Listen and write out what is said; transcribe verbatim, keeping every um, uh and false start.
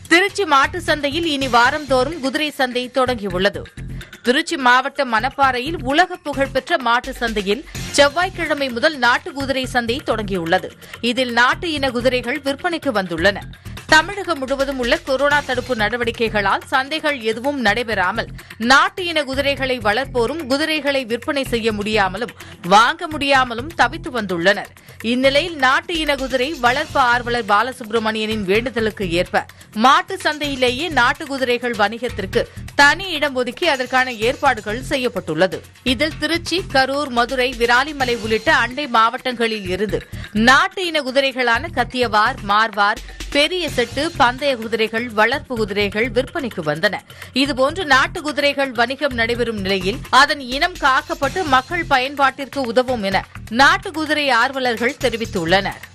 திருச்சி மாட்டு சந்தையில் இனி வாரந்தோறும் குதிரை சந்தை தொடங்கியுள்ளது. திருச்சி மாவட்டம் மணப்பாறையில் உலக புகழ்பெற்ற மாட்டு சந்தையில் செவ்வாய்க்கிழமை முதல் நாட்டு குதிரை சந்தை தொடங்கியுள்ளது. இதில் நாட்டு இன குதிரைகள் விற்பனைக்கு வந்துள்ளன. தமிழகம் முழுவதும் உள்ள கொரோனா தடுப்பு நடவடிக்கைகளால் சந்தைகள் எதுவும் நடைபெறாமல் நாட்டு இன குதிரைகளை வளர்ப்போரும் குதிரைகளை விற்பனை செய்ய முடியாமலும் வாங்க முடியாமலும் தவித்து வந்துள்ளனர். இந்நிலையில் நாட்டு இன குதிரை வளர்ப்பு ஆர்வலர் பாலசுப்ரமணியனின் வேண்டுதலுக்கு ஏற்ப மாட்டு சந்தையிலேயே நாட்டு குதிரைகள் வணிகத்திற்கு தனி இடம் ஒதுக்கி அதற்கான ஏற்பாடுகள் செய்யப்பட்டுள்ளது. இதில் திருச்சி, கரூர், மதுரை, விராலிமலை உள்ளிட்ட அண்டை மாவட்டங்களில் இருந்து நாட்டு இன குதிரைகளான கத்தியவார், மார்வார், பெரிய செட்டு, பந்தய குதிரைகள், வளர்ப்பு குதிரைகள் விற்பனைக்கு வந்தன. இதுபோன்று நாட்டு குதிரைகள் வணிகம் நடைபெறும் நிலையில் அதன் இனம் காக்கப்பட்டு மக்கள் பயன்பாட்டிற்கு உதவும் என நாட்டு குதிரை ஆர்வலர்கள் தெரிவித்துள்ளனர்.